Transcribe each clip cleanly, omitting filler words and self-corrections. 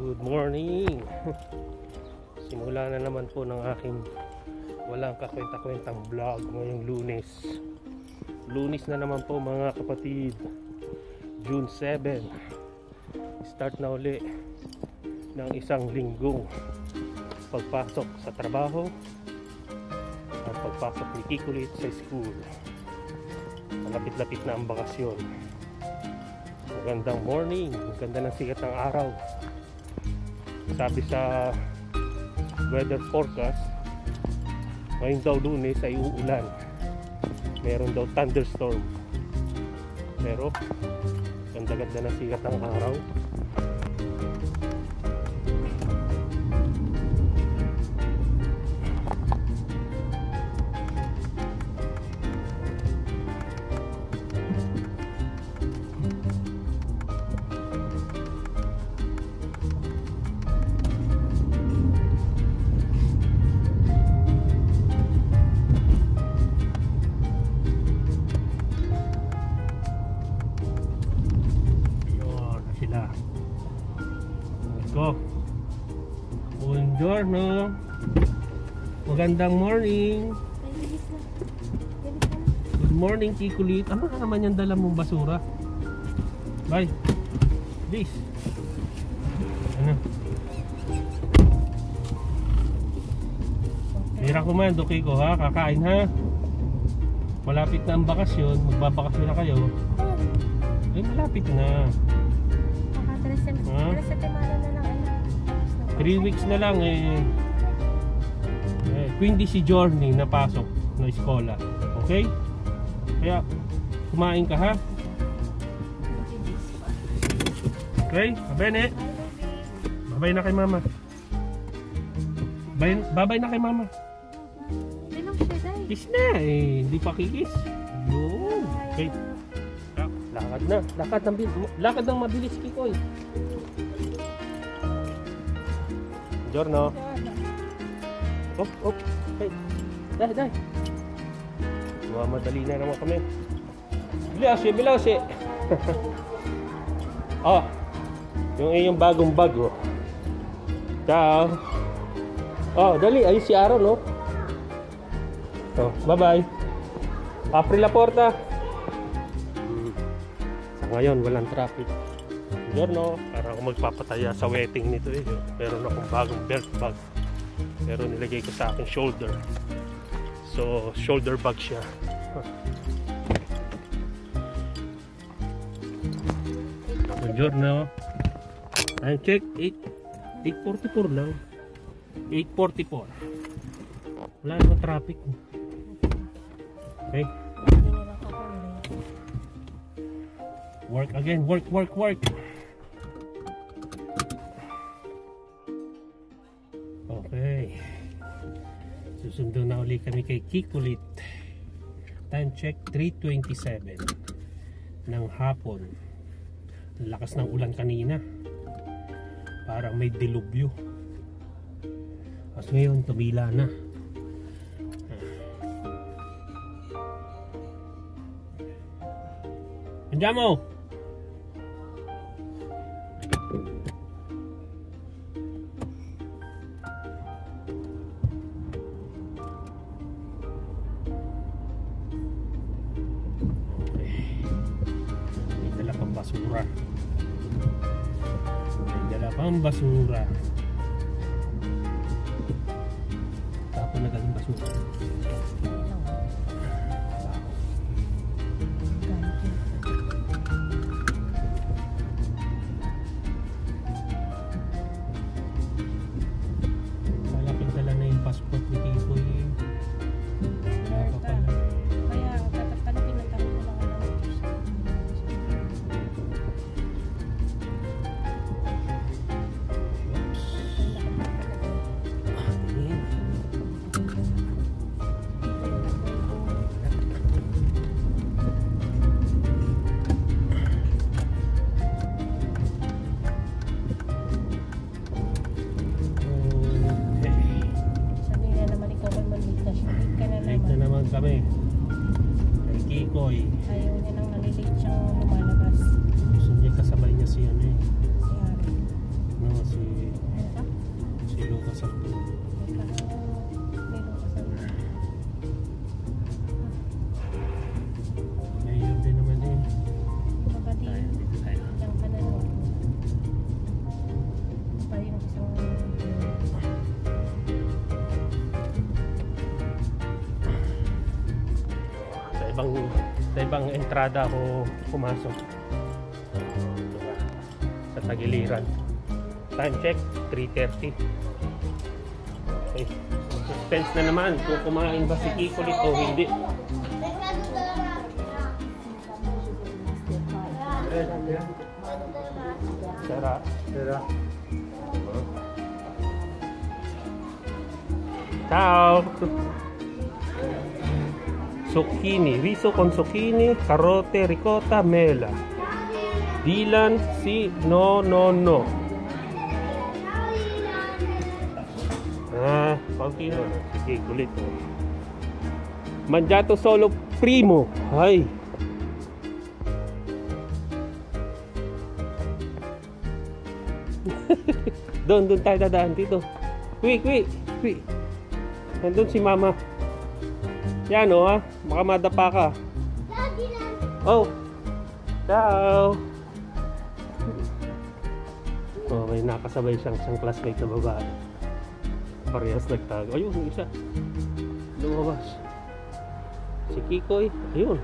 Good morning. Simula na naman po ng aking walang kakwenta-kwentang vlog ngayong Lunes. Lunes na naman po mga kapatid. June 7. Start na uli ng isang linggong pagpasok sa trabaho at pagpasok ni Kikulit sa school. Malapit-lapit na ang bakasyon. Magandang morning, maganda ng sikat ng araw. Sabi sa weather forecast, ngayon daw Lunes ay uulan. Meron daw thunderstorm. Pero ganda-ganda ng sikat ng araw. Go. Buongiorno. Magandang morning. Good morning, Kikulit. Ano na naman yung dala mong basura? Bye. This. Ano? Hira komando, Kiko, ha? Kakain, ha? Malapit na ang bakasyon. Magbabakasyon na kayo. Ay, malapit na. 3 weeks na lang Quindi si Journey na pasok na eskola. Okay? Kaya kumain ka, ha? Okay? Bye-bye. Bye-bye na kay mama. Bye-bye na kay mama. Kiss na hindi pa kikis. Yun. Okay. Lakad na. Lakad ng mabilis, Kikoy. Giorno. Op. Hey. Dai. Madali na naman kami. Bilasi. Oh. Yung iyong bagong bag, oh. Ciao. Oh, dali. Ayun si Aaron, no? Oh, bye-bye. Apri la porta. Sa ngayon, walang traffic. Giorno, para ako magpapataya sa wedding nito Meron akong bagong belt bag. Pero nilagay ko sa aking shoulder. So, shoulder bag siya. Giorno. Time check, 8:44 lang. 8:44. Wala namang traffic. Okay. Work again, work. Okay. Susundo na uli kami kay Kikulit. Time check 3:27 ng hapon. Ang lakas ng ulan kanina. Parang may dilubyo. As ngayon tumila na. Andiamo! May dala pang basura. Tapon na galing basura. Malapit dala na yung passport ni Kiko kami kay Kikoy. Ayaw niya nang nalilate siyang lumalabas. Gusto niya kasabay niya si ano si Harry. No, si Lucas Arturo. Ngayon din naman eh. Dito tayo. Sa ibang entrada ako pumasok. Sa tagiliran. Time check, 3:30. Okay. Suspense na naman kung kumain ba si Kiko o hindi. Sera. Ciao. Zucchini, riso con zucchini, carote, ricotta, mela. Dylan, sì, no. Pautino. Sige, kulit. Mangiato solo primo. Ay. Doon tayo dadaan dito. Quick. Nandun si mama. Yan o ha. Baka madapa ka. Oh. Ciao. Okay, nakasabay siyang classmate na babae. Parehas nagtago. Ayun, yung isa. Lumabas. Si Kikoy. Ayun.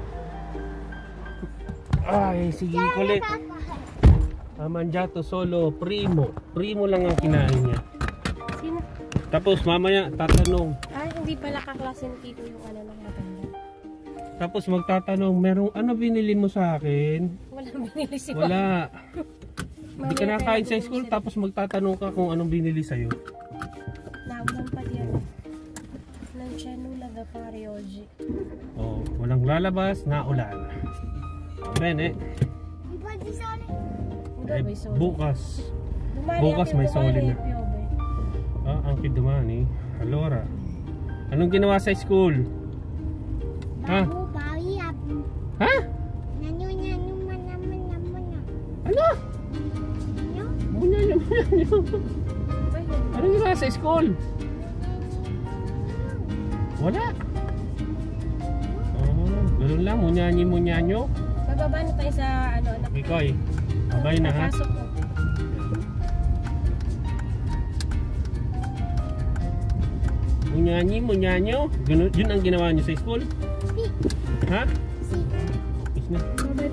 Ay, si Kikoy. Mangiato solo primo. Primo lang ang kinain niya. Sino? Tapos mamaya tatanong. Ay, hindi pala kaklase ni Kiko yung ano ng maganda. Tapos magtatanong, merong ano binili mo sa akin? Wala binili si Wala. Hindi ka nakain sa school tapos magtatanong ka kung anong binili sa'yo. Naulan pa diyan. Nang Chanula da pare oggi. Oh, walang lalabas na ulan. Bene. Bukas. Bukas may soli na. Angkin dumani. Allora. Anong ginawa sa school? Ha? Ha? Ano? Anong ginawa sa school? Wala. Ganun lang. Munyanyo. Bababa na tayo sa ano. Kikoy. Babay na ha. Pasok ko. Munyanyo. Ganun, yun ang ginawa niyo sa school? Ha? Is na.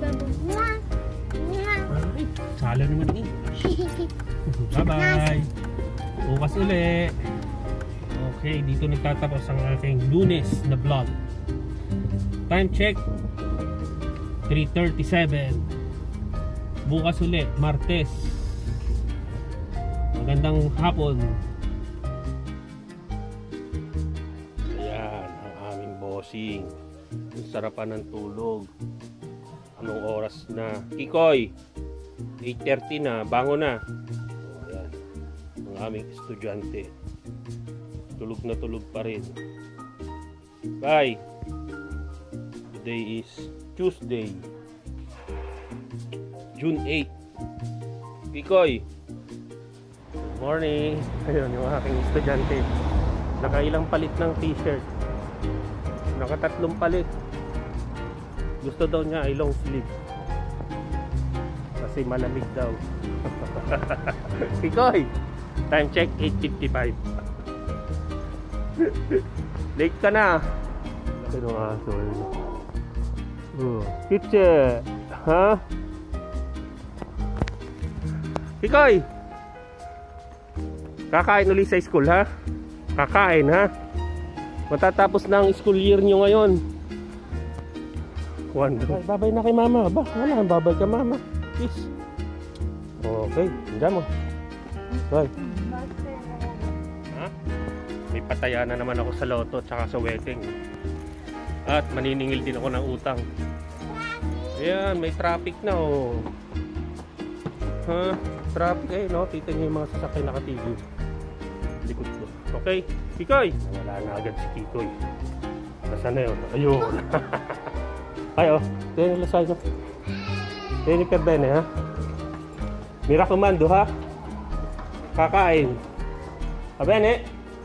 Ay, sala naman eh. Bye-bye. Bukas uli. Okay, dito nagtatapos ang aking Lunes na vlog. Time check 3:37. Bukas uli, Martes. Magandang hapon. Ayan, ang aming bossing. Ang sarapan ng tulog. Anong oras na? Kikoy, 8:30 na, bango na. Ayan, ang aming estudyante. Tulog na tulog pa rin. Bye! Today is Tuesday, June 8. Kikoy, good morning. Ayun yung aking estudyante. Nakailang palit ng t-shirt. Nakatatlong palit. Gusto daw niya ay long sleeve kasi malamig daw. Kikoy, time check 8:55. Late ka na. Ano nga so? Kitche, ha? Kikoy, kakain ulit sa school ha? Kakain ha? Matatapos na ang school year nyo ngayon. Babay na kay mama. Ba, wala, babay ka mama. Peace. Okay, dyan mo. Bye. Ha? May pataya na naman ako sa loto tsaka sa wedding. At maniningil din ako ng utang. Ayan, may traffic na oh. Ha? Traffic eh, no? Kita niyo yung mga sasakay nakatigil. Likod ko. Okay, Kikoy. Wala na agad si Kikoy. Nasaan na yun? Ayun. Ay oh, tiene la salsa. Tiene per bene ha. Mi raccomando ha. kakain. Abene.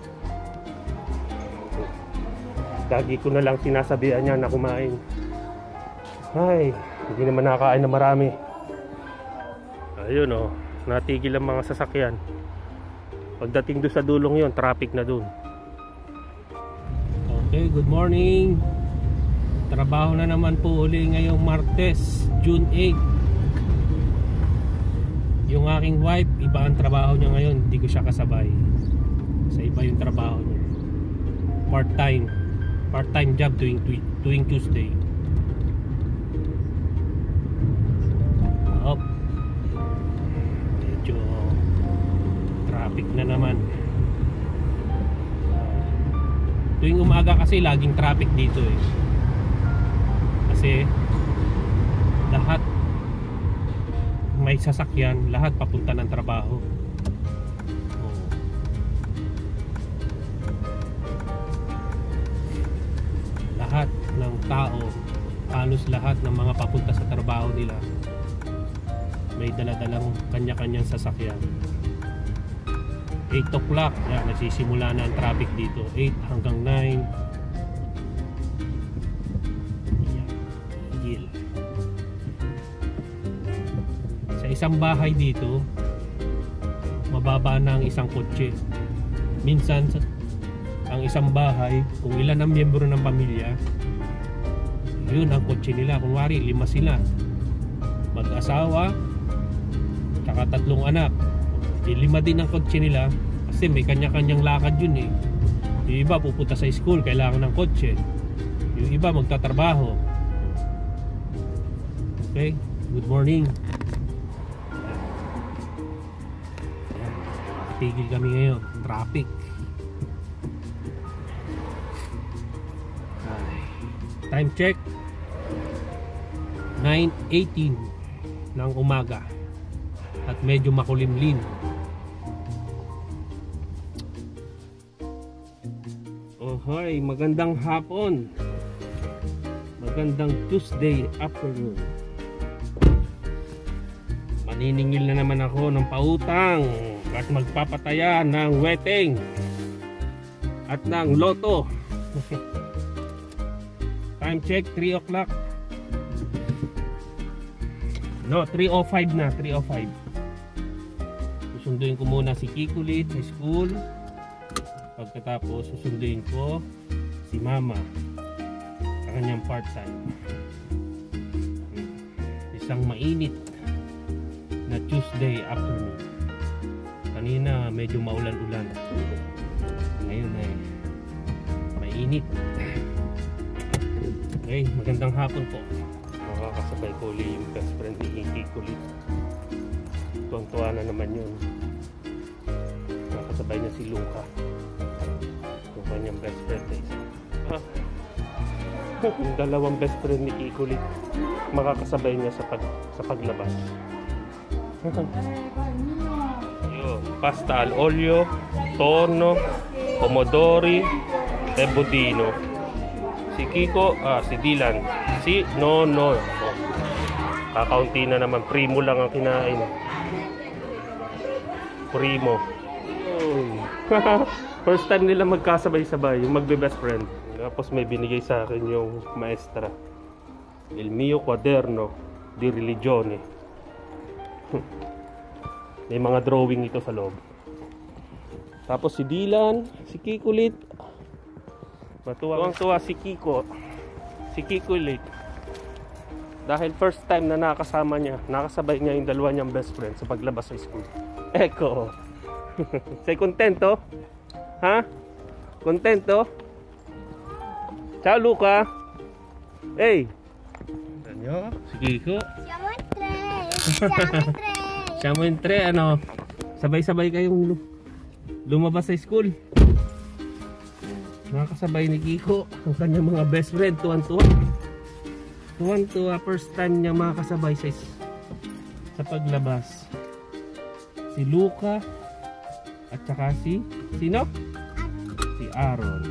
Lagi ko na lang sinasabihan niya na kumain. Ay, hindi naman nakakain na marami. Ayun oh, natigil ang mga sasakyan. Pagdating doon sa dulong yon, traffic na doon. Okay, good morning. Trabaho na naman po uli ngayong Martes, June 8. Yung aking wife, iba ang trabaho niya ngayon. Hindi ko siya kasabay. Sa iba yung trabaho niya. Part-time job doing Tuesday. Medyo traffic na naman. Tuwing umaga kasi laging traffic dito eh. Kasi lahat may sasakyan, lahat papunta ng trabaho. Lahat ng tao, halos lahat ng mga papunta sa trabaho nila may dala-dalang kanya-kanyang sasakyan. 8 o'clock, yan, nagsisimula na ang traffic dito. 8 hanggang 9. Yan, higil. Sa isang bahay dito, mababa na ang isang kotse. Minsan, ang isang bahay, kung ilan ang miyembro ng pamilya, yun ang kotse nila. Kunwari, 5 sila. Mag-asawa, tsaka 3 anak. 5 din ang kotse nila kasi may kanya-kanyang lakad yun eh. Yung iba pupunta sa school, kailangan ng kotse. Yung iba magtatrabaho. Okay, good morning. Tigil kami ngayon, traffic. Time check 9:18 ng umaga at medyo makulimlim. Ohoy, magandang hapon. Magandang Tuesday afternoon. Maniningil na naman ako ng pautang at magpapataya ng wedding at ng loto. Time check 3 o'clock. No, 3:05 na, 3:05. Susunduin ko muna si Kikulit sa school. Pagkatapos susunduin ko si Mama sa kanyang part-time. Isang mainit na Tuesday afternoon. Kanina medyo maulan-ulan. Ngayon ay mainit. Okay, magandang hapon po. Makakasabay ko ulit yung best friend ni Kikulit. Tuwang-tuwa na naman yun. Makakasabay niya si Luca, yung kanyang best friend na isa. Yung dalawang best friend ni Kikulit, makakasabay niya sa paglabas. Yun, pasta al olio, tono, pomodori, e budino. Si Kiko, si Dylan, si Nono. Kakaunti na naman, primo lang ang kinain. Primo. First time nila magkasabay-sabay, yung magbe-best friend. Tapos may binigay sa akin yung maestra. Il mio quaderno di religione. May mga drawing ito sa loob. Tapos si Dylan, si Kikulit. Matuwang-tuwa si Kiko. Si Kikulit. Dahil first time na nakasama niya, nakasabay niya yung dalawa niyang best friend sa paglabas sa school. Eko. Say contento? Ha? Contento? Ciao Luca. Hey. Ano? Si Kiko. Siamo in tre, ano? Sabay-sabay kayong lumabas sa school. Nakakasabay ni Kiko ang kanyang mga best friend. Tuwan-tuwa. Tuwan-tuwa. First time niya makakasabay sa paglabas. Si Luca at saka si sino? Si Aaron.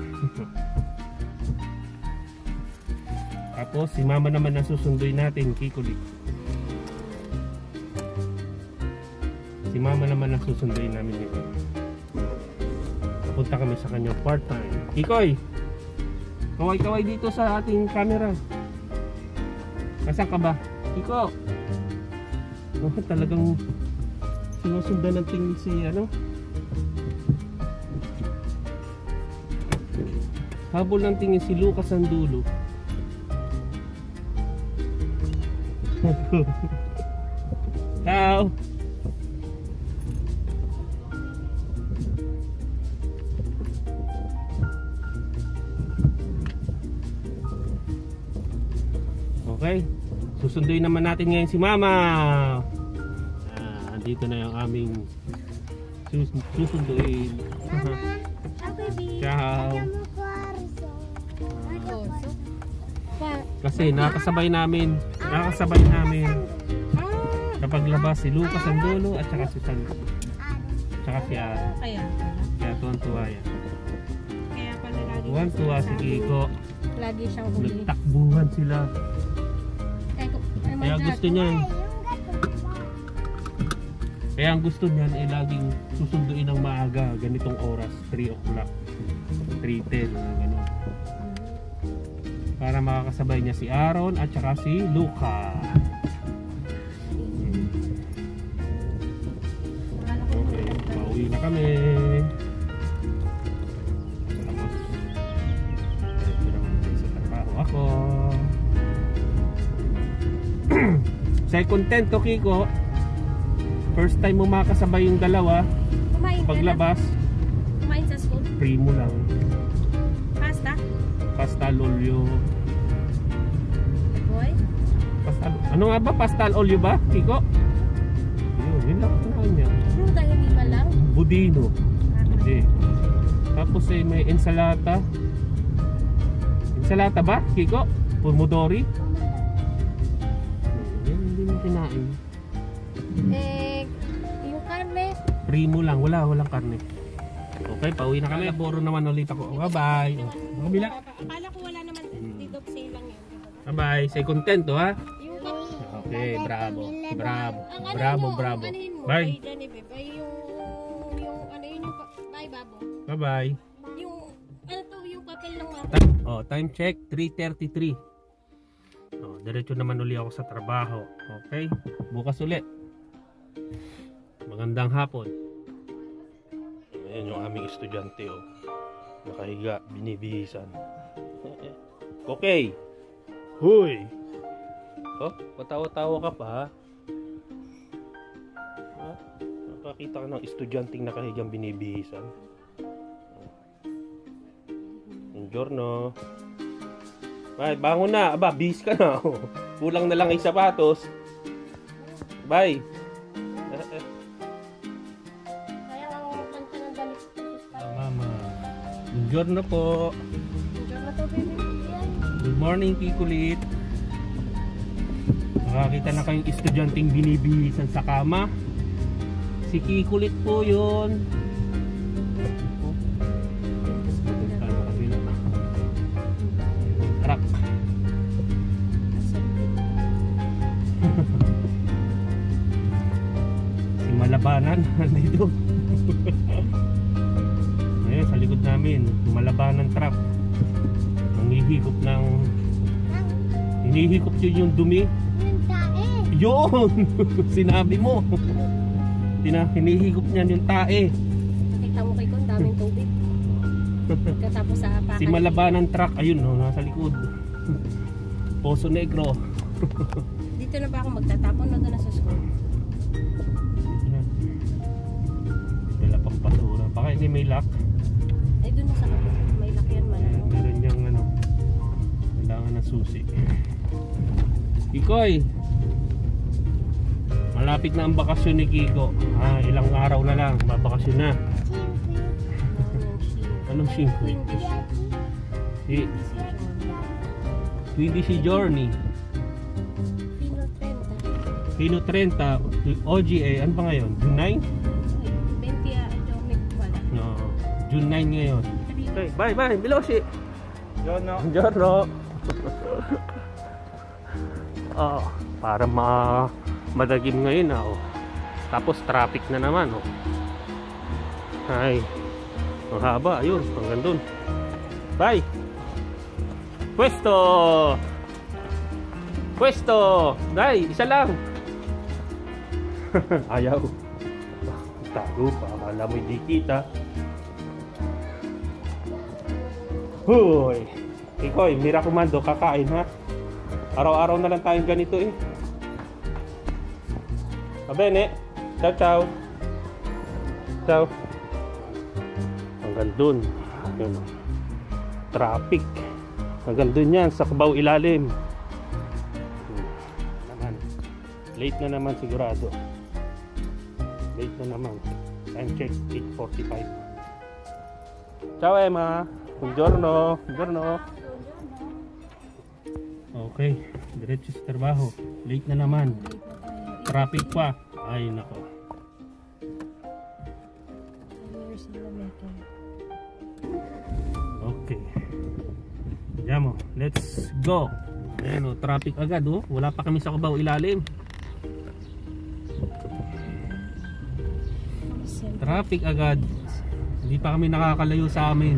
Tapos si Mama naman na susunduin natin, Kikulit. Si mama naman ang susunduin namin dito. Punta kami sa kanyang part-time. Kikoy! Kaway-kaway dito sa ating camera. Nasaan ka ba? Kiko! Oh, talagang sinusundan ng tingin si ano? Habol ng tingin si Lucas Andulo. Ciao! Okay, susunduin naman natin ngayon si Mama. Dito na yung aming susunduin. Ciao. Kasi nakasabay namin napaglabas si Lucas Andulo at saka si Sandy. Tsaka si Aaron. Kaya tuwan-tuwa yan. Kaya pala lagi Tuwan-tuwa si Kiko. lagi siyang huli. Nagtakbuhan sila. Kaya gusto niyan. Kaya ang gusto niyan ay laging susunduin ng maaga, ganitong oras, 3 o'clock, 3:10, gano'n. Para makakasabay niya si Aaron at saka si Luca. Okay, pauwi na kami. Tapos, ito naman sa trabaho ako. Second tent to, Kiko. First time mo makasabay yung dalawa. Kumain ka Paglabas, na? Kumain sa school? primo lang. Pasta? Pastel olio. Boy? Ano nga ba? Pastel olio ba, Kiko? Yun lang kinain niya. Fruta, hindi ba lang? Budino. Hindi. Tapos may ensalata. Ensalata ba, Kiko? Pomodori? Hindi mo kinain. Yung karne? Primo lang, walang karne. Okay, pauwi na kami. Boro naman ulit ako. Bye-bye. Kabila. Akala ko wala naman dito sale lang yun. Bye-bye. Say contento, ha? Yung Okay, bravo. Bravo. ang ano Bravo, mo, bravo. ang anuhin mo, Bye. kay Genevieve, ay yung ano yun yung bye babo. Bye-bye. Yung ano to yung papel ng mga Oh, time check 3:33. Oh, diretso naman uli ako sa trabaho. Okay? Bukas ulit. Magandang hapon. Ayan yung aming estudyante, oh. Nakahiga, binibihisan. Okay. Huy. Oh, patawa-tawa ka pa, ha? Ha? Nakakita ka ng estudyanteng nakahigang binibihisan. Buongiorno. Bye, bangon na. Aba, bihis ka na. Kulang na lang ay sapatos. Bye. kaya ang kanta ng damit. Mama. Buongiorno po. Diyan na to, baby. Good morning, Kikulit. Nakakita na kayong estudyanteng binibihisan sa kama. Si Kikulit po yun. Truck. Si Malabanan nandito. Ayun, sa likod namin, Malabanan truck. Nanghihigop ng hinihigop yun yung dumi. Yun! Sinabi mo. Hinihigop niyan yung tae. Nakita mo kay Kon, daming tubig. Katapos sa apakan. Si Malabanan truck, ayun, no, nasa likod. Poso Negro. Dito na ba ako magtatapon na doon na sa school? Dala pang basura. Baka hindi may lock. Ay doon na sa kapit. May lakyan man. Meron niyang ano, kailangan ng susi. Kikoy, malapit na ang bakasyon ni Kiko. Ilang araw na lang, babakasyon na. Anong 5? Si Journey. Pino 30. Pino 30. OGA, ano ba ngayon? June 9? 20 atomic wala. No, June 9 ngayon. Okay, bye, Miloshi. Giorno. Oh, para madagim ngayon, oh. Tapos traffic na naman, oh. Ay, ang haba, ayun, hanggang dun. Bye! Pwesto! Pwesto! Dai, isa lang! Ayaw. Tago pa, akala mo hindi kita. Hoy! Ikoy, Mira Komando, kakain ha? Araw-araw na lang tayong ganito eh. Abene, ciao ciao. Ciao. Hanggang dun. Yun. Traffic. Hanggang dun yan, sa Cubao ilalim. Naman. Late na naman sigurado. Late na naman. Time check, 8:45. Ciao Emma. Buongiorno. Buongiorno. Okay, diretso sa trabaho. Late na naman. Traffic pa. Ay nako. Okay. Diyan mo. Let's go. Ayan o, traffic agad oh. Wala pa kami sa Cubao ilalim. Traffic agad. Hindi pa kami nakakalayo sa amin.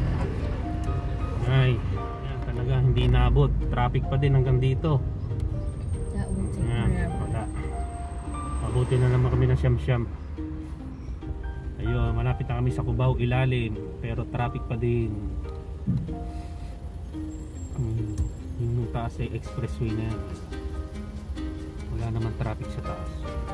Ay, yan talaga hindi naabot. Traffic pa din hanggang dito. Yan, wala. Mabuti na naman kami ng siyam-siyam. Ayun, malapit na kami sa Cubao ilalim. Pero traffic pa din. Yung taas ay expressway na yan. Wala naman traffic sa taas.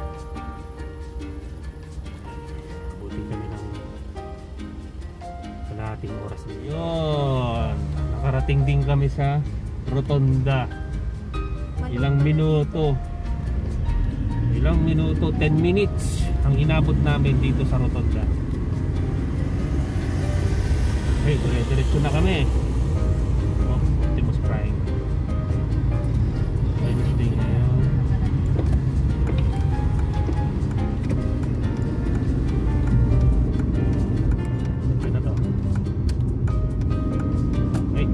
Mabuti kami ng kalahating oras na yun. Nakarating din kami sa Rotonda. Ilang minuto, 10 minutes ang inabot namin dito sa Rotonda. Okay, diretso na kami. Oh, Optimus Prime. Wednesday ngayon. Okay na to. Okay.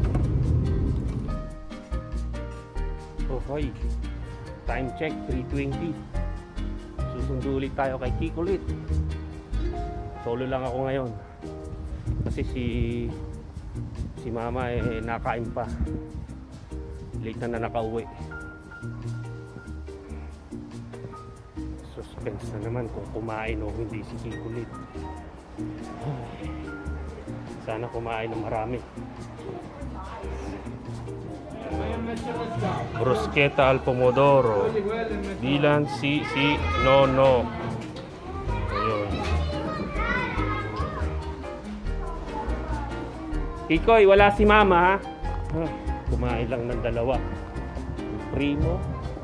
Okay. Time check, 3:20. Susundo ulit tayo kay Kikulit. Solo lang ako ngayon. Kasi si mama nakain pa. Late na nakauwi. Suspense na naman kung kumain o hindi si Kikulit. Sana kumain ng marami. Bruschetta al pomodoro. Dilan si Nono. Ayun. Ikoy, wala si mama ha? Kumain lang ng dalawa. Primo.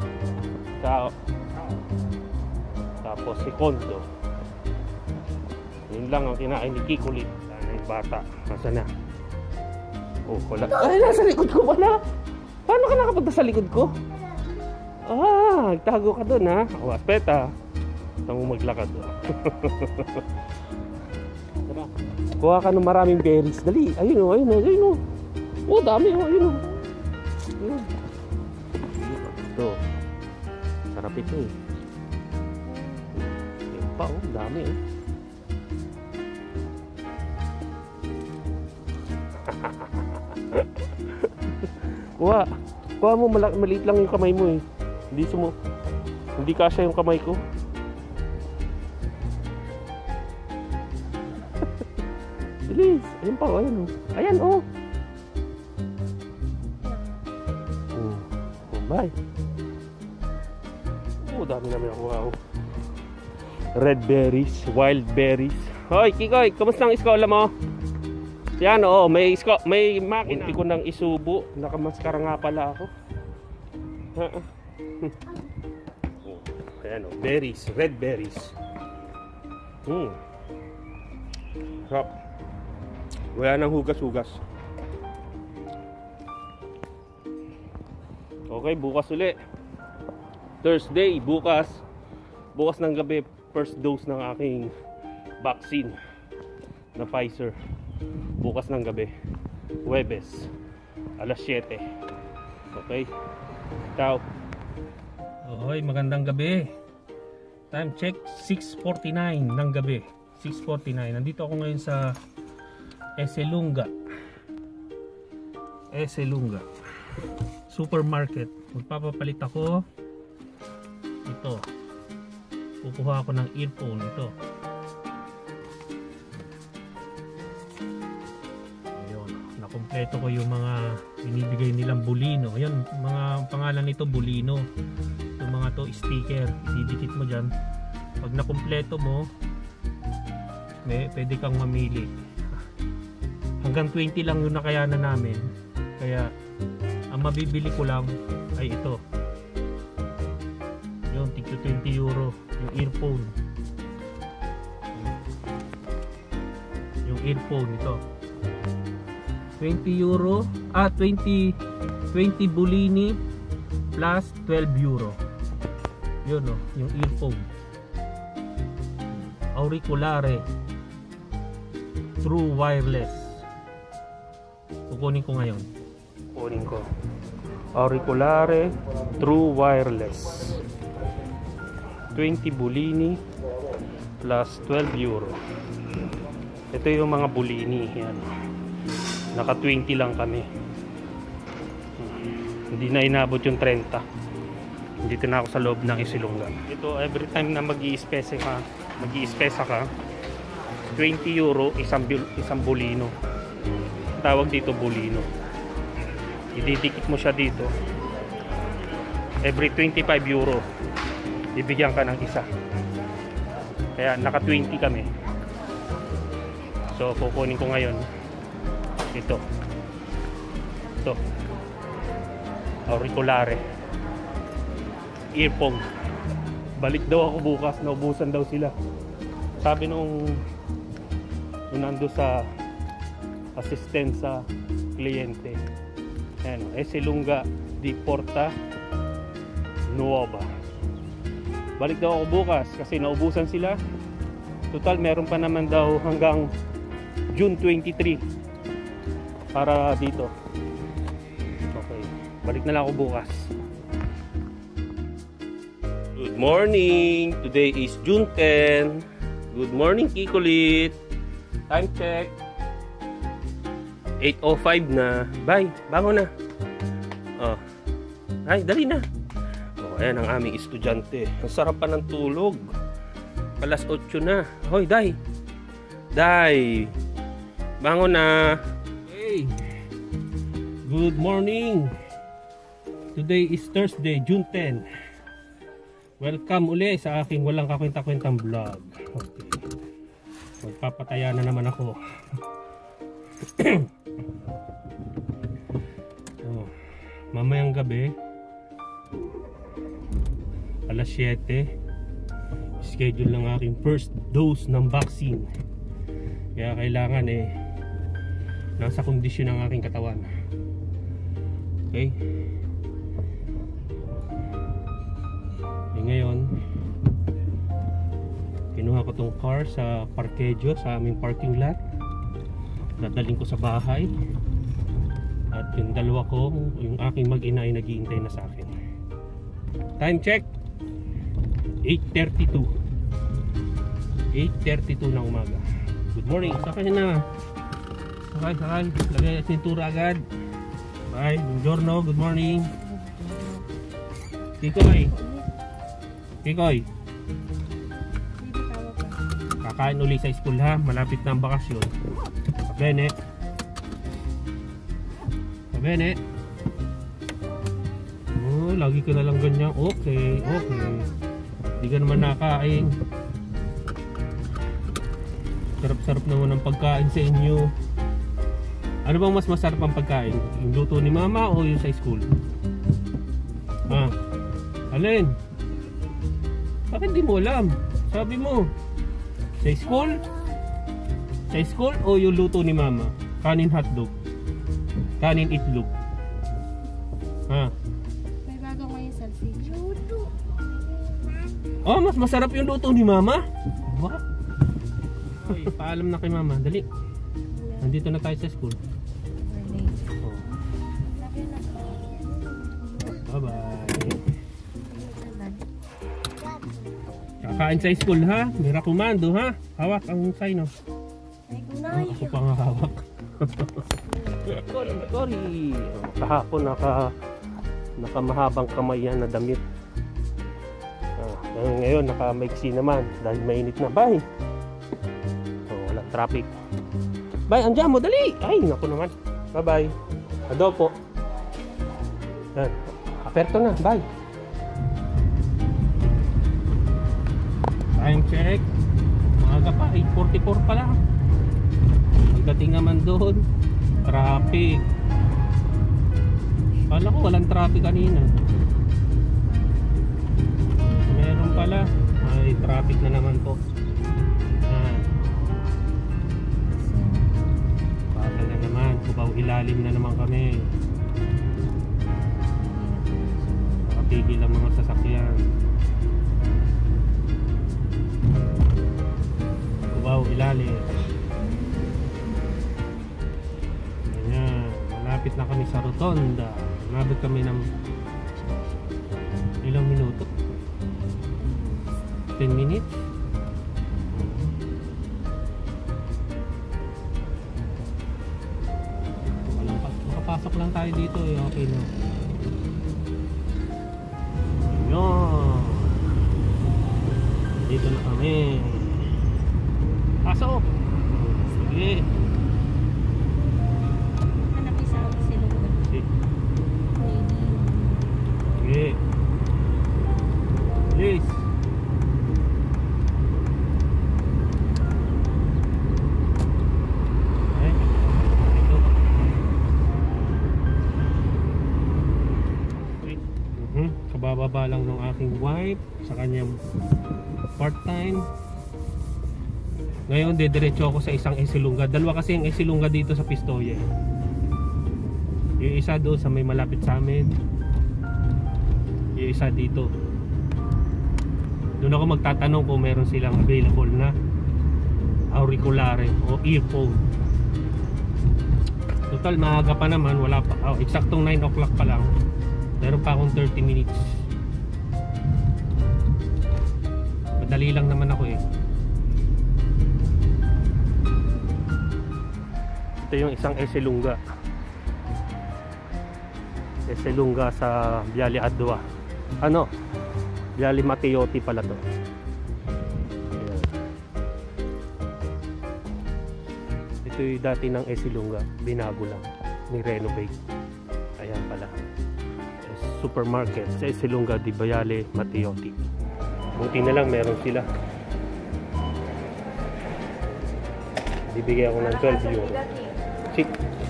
Tapos si Kondo. Yun lang ang kinain ni Kikulit. Sana yung bata. Nasaan na? Oh, wala. Ay, nasa likod ko wala. Paano ka nakapunta sa likod ko? Ah, nagtago ka doon ha. O, aspeta. Gusto mo maglakad. Kuha ka ng maraming berries. Dali. Ayun o, ayun o, ayun o. Oh, dami o, ayun o. Ayun. Ito. Sarap ito eh. Ayun pa o, dami o. Kuha mo, maliit lang yung kamay mo eh. Hindi kasya yung kamay ko. Bilis, ayun pa, ayun oh. Ayan oh. Bye. Oh, dami namin ako. Wow. Red berries, wild berries. Hoy, Kikoy, kamusta ang iskola mo? Yan oh, may makina. Hindi ko nang isubo. Nakamaskara nga pala ako. Ayan oh, berries, red berries. Sarap. Wala nang hugas-hugas. Okay, bukas uli. Thursday, bukas ng gabi, first dose ng aking vaccine na Pfizer. Bukas ng gabi, Huwebes, alas 7. Okay, ciao. Oy, magandang gabi. Time check 6:49 ng gabi. 6:49. Nandito ako ngayon sa Eselunga. Eselunga Supermarket. Magpapapalit ako. Ito. Kukuha ako ng earphone ito. Ayun, nakumpleto ko yung mga binibigay nilang Bulino. Ayun, mga pangalan nito Bulino. Yung mga to sticker, ididikit mo dyan. Pag nakumpleto mo, pwede kang mamili. Hanggang 20 lang yung nakayanan namin. Kaya ang mabibili ko lang ay ito. Yung tigto 20 euro yung earphone. Yung earphone ito. 20 euro, 20 Bulini plus 12 euro. Yun oh, yung earphone. Auriculare True Wireless. Kukunin ko ngayon. Kukunin ko. Auriculare True Wireless. 20 Bulini plus 12 euro. Ito yung mga Bulini. Yan. Naka 20 lang kami. Hindi na inabot yung 30. Dito na ako sa loob ng Eselunga. Ito every time na mag-i-spesa ka, 20 euro isang Bulino. Tawag dito Bulino. Ididikit mo siya dito. Every 25 euro bibigyan ka ng isa. Kaya naka 20 kami. So kukunin ko ngayon ito Auriculare earphone. Balik daw ako bukas, naubusan daw sila. Sabi nung nando sa assistant sa kliyente. Ayan, Eselunga di Porta Nuova. Balik daw ako bukas kasi naubusan sila. Total meron pa naman daw hanggang June 23 para dito. Okay, balik na lang ako bukas. Good morning! Today is June 10. Good morning, Kikolit. Time check 8:05 na. Bye, bangon na. Oh. Ay, dali na. Oh, ayan ang aming estudyante. Ang sarap pa ng tulog. Alas 8 na. Hoy, Day. Day. Bangon na. Hey. Good morning. Today is Thursday, June 10. Welcome uli sa aking walang kakwenta-kwentang vlog. Okay. Magpapataya na naman ako. Oh, mamayang gabi alas 7 schedule ng aking first dose ng vaccine. Kaya kailangan nasa kondisyon ng aking katawan. Okay. Ngayon kinuha ko tong car sa parkejo sa aming parking lot. Dadaling ko sa bahay. At yung dalawa ko, yung aking mag-ina ay naghihintay na sa akin. Time check 8:32 ng umaga. Good morning. Sakay na. Sakay. Lagay ang sintura agad. Bye. Buongiorno. Good morning. Kikoy. Kakain uli sa school ha. Malapit na ang bakasyon. Bene. Oh, lagi ka na lang ganyan. Okay. Hindi ka naman nakain. Sarap-sarap naman ang pagkain sa inyo. Ano bang mas masarap ang pagkain? Yung luto ni mama o yung sa school? Ha? Alin? Bakit di mo alam? Sabi mo. Sa school? Sa school o yung luto ni mama? Kanin hotdog? Kanin itlog? Ha? May bago ngayon salsich. Oh, mas masarap yung luto ni mama? What? Hoy, paalam na kay mama. Dali. Nandito na tayo sa school. Oh. Bye-bye. Kakain sa school ha. Mira kumando ha. Hawak ang sign oh. Ay, kunay. Ako pa nga hawak. Sorry. Kahapon nakamahabang kamay yan na damit. Ngayon nakamaiksi naman dahil mainit na. Bye. Walang traffic. Bye, andiyan mo dali. Ay, naku naman. Bye bye. Adopo. Yan. Aperto na. Bye. Time check. Maaga pa. 8:44 pa lang. Pagdating naman doon, traffic. Kala ko walang traffic kanina. Meron pala. May traffic na naman po. Baka na naman. Kubaw ilalim na naman kami. Nakapigil ang mga sasakyan. Kubaw ilalim. Ganyan. Malapit na kami sa rotonda. Nabot kami ng ilang minuto? 10 minutes? Makapasok lang tayo dito eh. Okay na. Yun. Dito na kami. Pasok! Sige. Hanapin sa ako si Luga. Sige. Please. Kabababa lang ng aking wife sa kanyang part-time. Ngayon dediretso ako sa isang Esilunga. Dalawa kasi yung Esilunga dito sa Pistoia. Yung isa doon sa may malapit sa amin. Yung isa dito. Doon ako magtatanong kung meron silang available na auriculare o earphone. Total maaga pa naman, wala pa. Eksaktong 9 o'clock pa lang. Meron pa akong 30 minutes. Madali lang naman ako eh. Ito yung isang Esilunga. Esilunga sa Viale Adwa. Ano? Viale Matteotti pala to. Ayan. Ito yung dati ng Esilunga. Binago lang. Ni-renovate. Ayan pala. Supermarket sa Esilunga di Viale Matteotti. Buti na lang meron sila. Bibigyan ako ng 12 euro. Sit.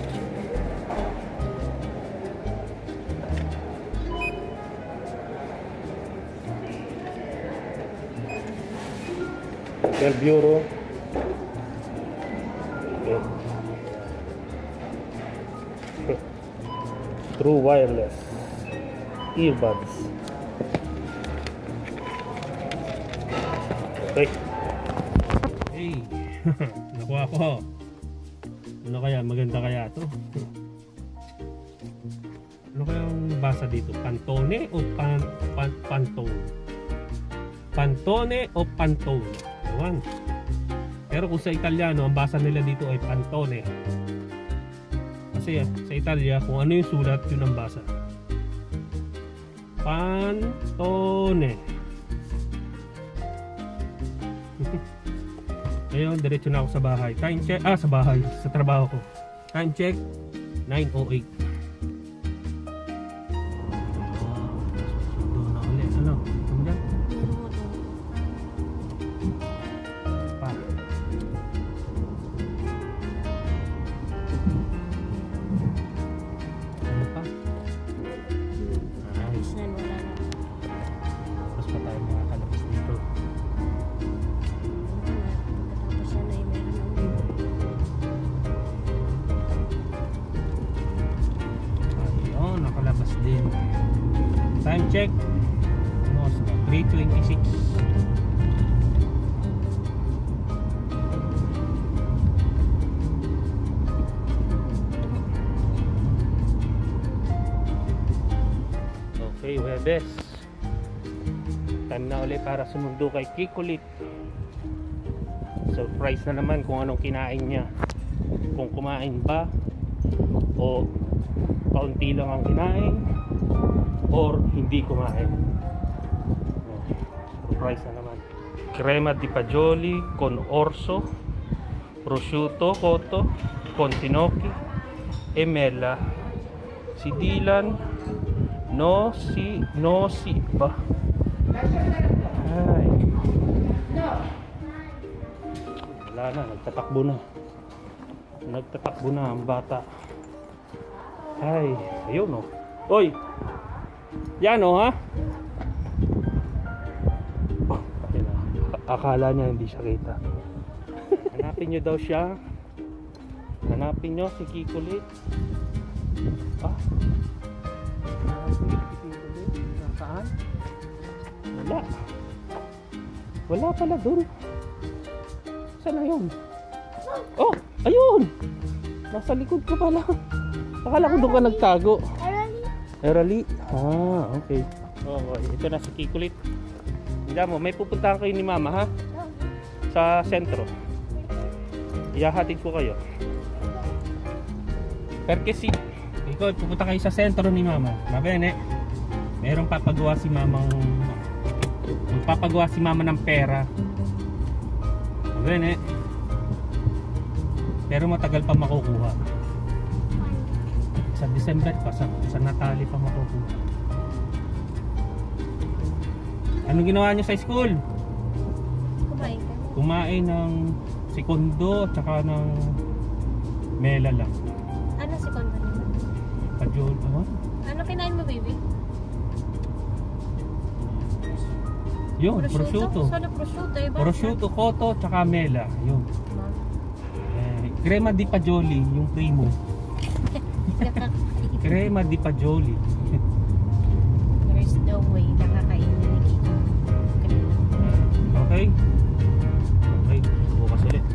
€12. Okay. True wireless earbuds. Okay. Hey. Nakuha ko. Ano kaya? Maganda kaya to? Ano kaya ang basa dito? Pantone o Pantone? Pantone o Pantone? Ewan. Pero kung sa Italiano, ang basa nila dito ay Pantone. Kasi sa Italia, kung ano yung sulat, yun ang basa. Pantone. Ngayon, diretso na ako sa bahay. Time check, sa bahay, sa trabaho ko. Time check, 9:08. Doon na ulit. Ano? Ano dyan? Pa. Ano pa? Ay. Mas pa tayo makakalabas dito. Nakalabas din. Time check 3:26. Okay, Huwebes. time na ulit para sumundo kay Kikulit. Surprise na naman kung anong kinain niya, kung kumain ba o kaunti lang ang kinain or hindi kumain. Surprise na naman. Crema di fagioli con orzo, prosciutto cotto con finocchi e mela. Si Dylan no si ba? Ay. Wala na, nagtatakbo na. Nagtatakbo na ang bata. Ay, ayun oh. Oy! Yan oh ha? Oh, akala niya hindi siya kita. Hanapin niyo daw siya. Hanapin niyo si Kikulit. Ah? Hanapin niyo si Kikulit. Nasaan? Wala. Wala pala dun. Saan na yun? Oh! Ayun! Nasa likod ko pala. Akala ko doon ka nagtago. Erali? Ah, okay. Okay, ito na si Kikulit. Hindi mo, may pupuntahan kayo ni Mama ha? Sa sentro. Ihahatid ko kayo. Perkesi. Ikaw, pupunta kayo sa sentro ni Mama. Mabene. Merong papagawa si Mamang... Magpapagawa si Mama ng pera. Mabene. Pero matagal pa makukuha. Sa December pa, sa Natali pa makukuha. Anong ginawa niyo sa school? Kumain ka. Kumain ng sikondo at saka ng mela lang. Ano si Kondo niyo? Pajol, ano? Ano kinain mo, baby? Yun, prosciutto. Saan ang prosciutto? Iba? Prosciutto, cotto, at saka mela. Yun. Crema di fagioli, yung primo. Crema di fagioli. There's no way nakakainin ni Kiko. Okay. Okay, bukas ulit.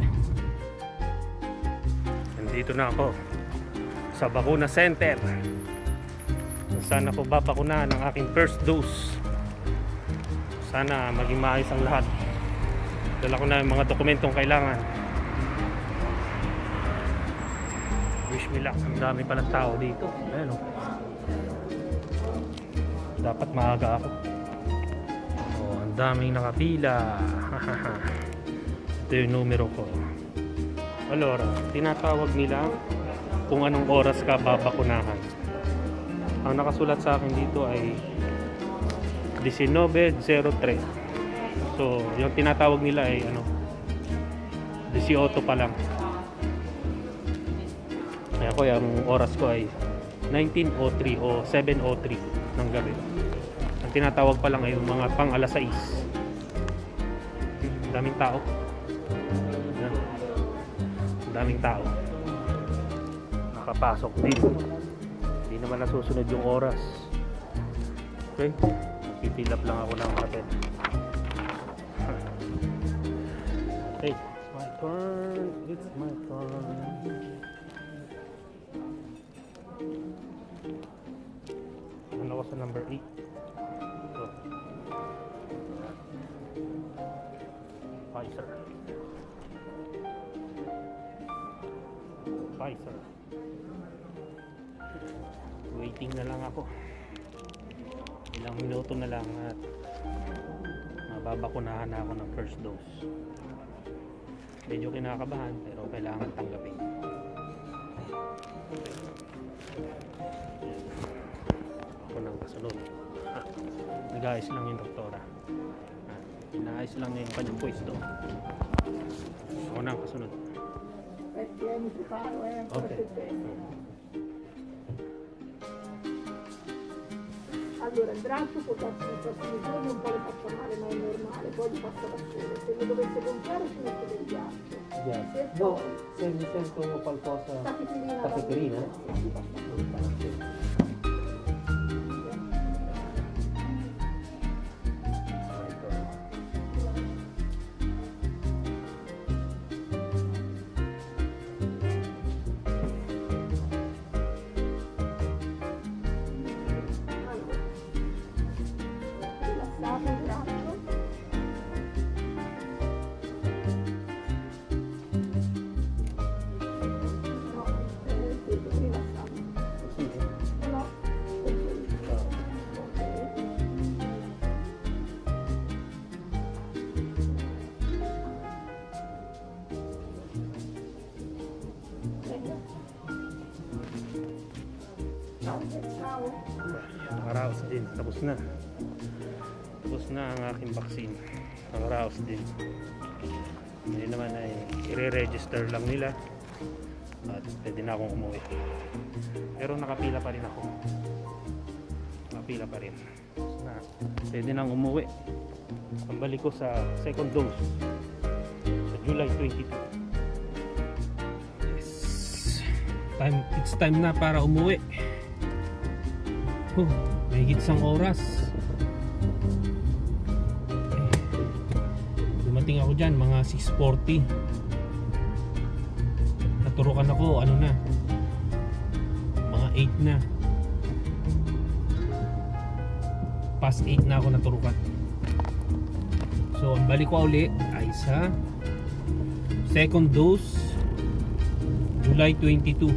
Nandito na ako sa Bakuna Center. Saan ako babakunahan ng aking first dose. Sana maging maayos ang lahat. Dala ko na yung mga dokumentong kailangan. Wish me luck. Ang dami palang tao dito. Ayan o. Dapat maaga ako. Oh, ang daming nakapila. Ito yung numero ko. Allora, tinatawag nila kung anong oras ka babakunahan. Ang nakasulat sa akin dito ay 19:03. So, yung tinatawag nila ay ano, 18 pa lang. Kaya ko yung oras ko ay 19:03 o 7:03 ng gabi. Ang tinatawag pa lang ay yung mga pang alas 6. Daming tao. Yan. Daming tao. Nakapasok din. Hindi naman nasusunod yung oras. Okay? Fill up lang ako ng kape. Hey, it's my turn. It's my turn. Ano ako sa number 8? So, Pfizer. Pfizer. Waiting na lang ako. Ilang minuto na lang at mababakunahan na ako ng first dose. Medyo kinakabahan pero kailangan tanggapin. Ako nang kasunod. Nag-aayos lang yung doktora. Inaayos lang niya yung kanyang pwesto. Ako nang kasunod. Okay. Allora, il braccio può darsi nei prossimi giorni un po' le faccia male, ma è normale, poi li passa da solo. Se mi dovesse gonfiare ci metto del ghiaccio. Yes. Se No, se mi sento qualcosa... Tachipirina. Tachipirina? Sì, basta assolutamente. Rilassato il braccio. Nakaraos din. Tapos na. Tapos na ang aking vaccine. Nakaraos din. Ngayon naman ay i-re-register lang nila. At pwede na akong umuwi. Pero nakapila pa rin ako. Nakapila pa rin. Na, pwede nang umuwi. Pambalik ko sa second dose. Sa July 22. It's time na para umuwi. May higit isang oras. Dumating ako dyan mga 6:40. Naturukan ako ano na, mga 8 na. Past 8 na ako naturukan. So ang balik ko ulit ay sa second dose July 22.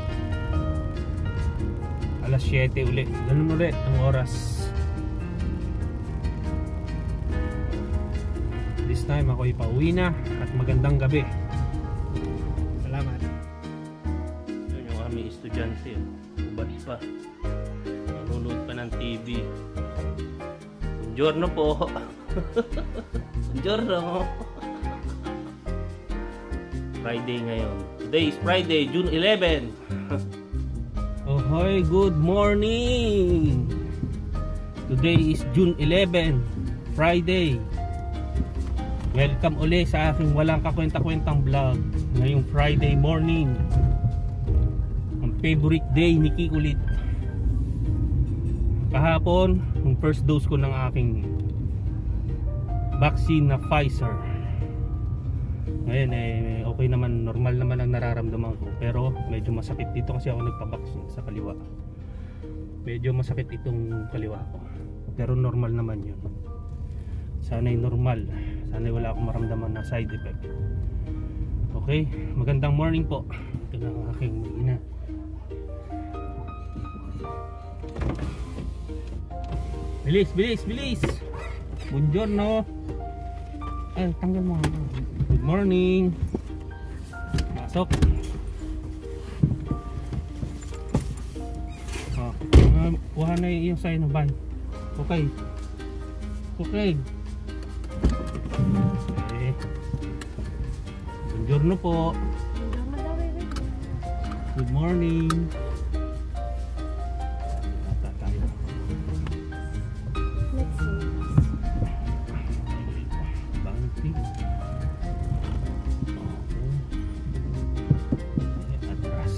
Alas 7 ulit. Ganun ulit ang oras. This time ako ipauwi na at magandang gabi. Salamat. Yun yung aming estudyante. Ubad pa. Nanonood pa ng TV. Buongiorno po. Buongiorno. Friday ngayon. Today is Friday, June 11. Oh, hi, good morning. Today is June 11, Friday. Welcome ulit sa aking walang kakwenta-kwentang vlog ngayong Friday morning. Ang favorite day ni Kikulit. Kahapon, yung first dose ko ng aking vaccine na Pfizer. Ngayon okay naman, normal naman ang nararamdaman ko. Pero medyo masakit dito kasi ako nagpa-vaccine sa kaliwa. Medyo masakit itong kaliwa ko. Pero normal naman yun. Sana'y normal. Sana'y wala akong maramdaman na side effect. Okay, magandang morning po. Ito na ang aking ina. Bilis, bilis, bilis. Buongiorno. Ay, tanggal mo. Good morning. Pasok. Oh, kuha na yung sa'yo na ban. Okay. Okay. Okay. Buongiorno po. Good morning. Bata tayo. Let's see. Bounty. Atras.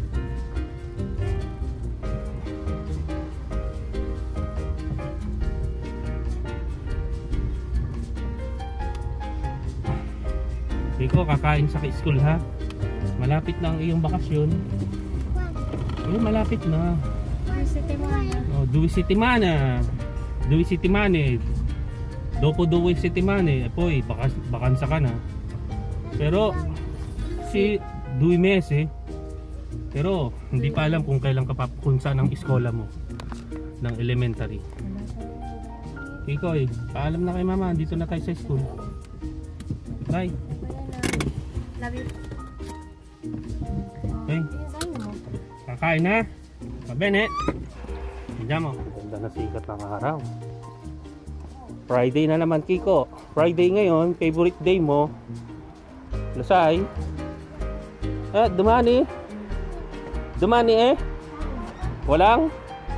Rico, kakain sa school ha. Malapit na ang iyong bakasyon. Eh, malapit na. Oh, 2 settimane. 2 settimane. Dopo 2 settimane. Poi, bakansa ka na. Pero, si 2 mesi. Pero, hindi pa alam kung kailan ka kung saan ang iskola mo. Ng elementary. Ikaw paalam na kay mama. Dito na tayo sa school. Bye. Love you. Okay. Kakain na. Mabene. Diyan mo. Ganda na sikat ng araw. Friday na naman, Kiko. Friday ngayon, favorite day mo. Lasay. Dumani. Dumani Walang?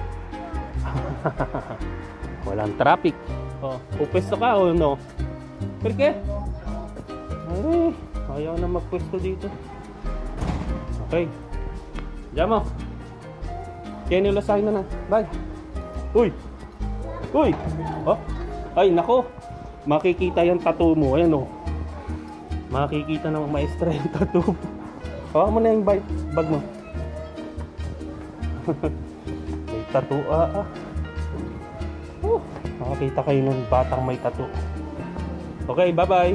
Walang traffic. Oh, pupesto ka o no? Perke? Ay, ayaw na magpwesto dito. Okay. Diyan mo. Kenny, lasay na na. Bye. Uy. Uy. Oh. Ay, nako. Makikita yung tattoo mo. Ayan o. Makikita ng maestra yung tattoo mo. Hawa mo na yung bag mo. May tattoo. Makakita kayo ng batang may tattoo. Okay, bye-bye.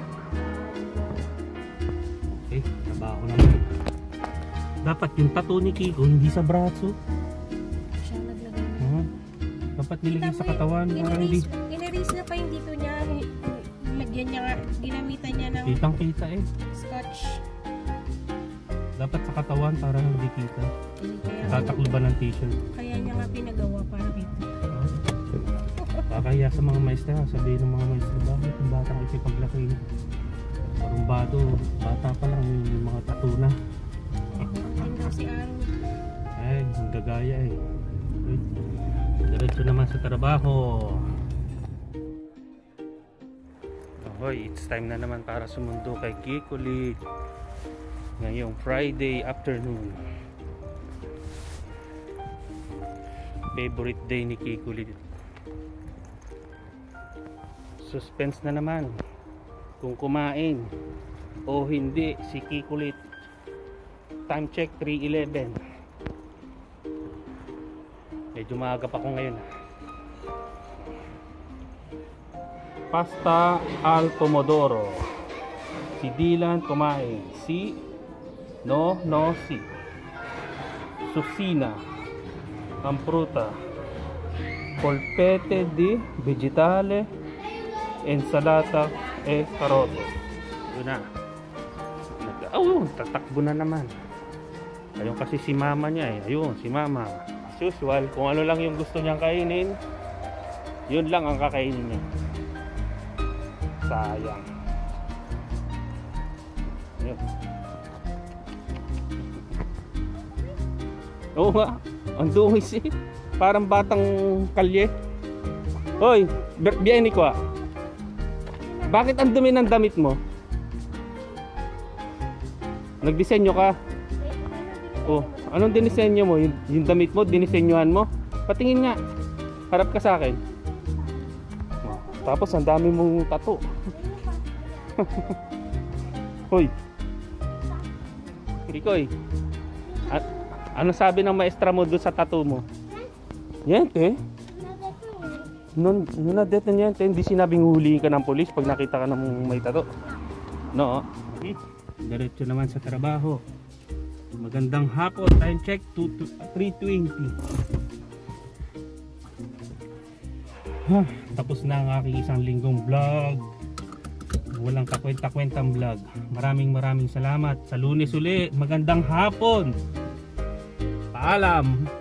Okay, trabaho naman. Dapat yung tattoo ni Kiko hindi sa braso. Siya naglagay. Dapat nilagay sa katawan. Inerase na pa yung dito niya. Lagyan niya, ginamitan niya ng Kitang kita scotch. Dapat sa katawan para hindi kita. Tataklo ba ng t-shirt? Kaya niya nga pinagawa para kita. Kakaya sa mga maestra, sabihin ng mga maestra, bakit yung batang isipaglaki? Parumbado, bata pa lang yung mga tattoo na. Ang daw si Aaron. Ay, ang gagaya eh. Diretso naman sa trabaho. Hoy, it's time na naman para sumundo kay Kikulit ngayong Friday afternoon. Favorite day ni Kikulit. Suspense na naman kung kumain o hindi si Kikulit. Time check 3:11. Medyo maaga pa ko ngayon. Pasta al pomodoro. Si Dylan kumain. Si si Susina ang pruta. Polpette di vegetale, ensalata e karote. Yun na. Tatakbo na naman. Ayun kasi si mama niya eh. Ayun, si mama. As usual, kung ano lang yung gusto niyang kainin, yun lang ang kakainin niya. Sayang. Ayun. Oo nga, ang dungis eh. Parang batang kalye. Hoy, biyahin ko ah. Bakit ang dumi ng damit mo? Nagdisenyo ka? Oh, anong dinisenyo mo? Yung damit mo, dinisenyohan mo? Patingin nga. Harap ka sa akin. Tapos ang dami mong tattoo. Hoy. Ikoy. Ano sabi ng maestra mo doon sa tattoo mo? Yente? Nuna det na yente. Hindi sinabing huliin ka ng polis pag nakita ka ng may tattoo. No. Diretso naman sa trabaho. Magandang hapon. Time check 3:20. Tapos na ang aking isang linggong vlog. Walang kakwenta-kwentang vlog. Maraming salamat. Sa Lunes uli. Magandang hapon. Paalam.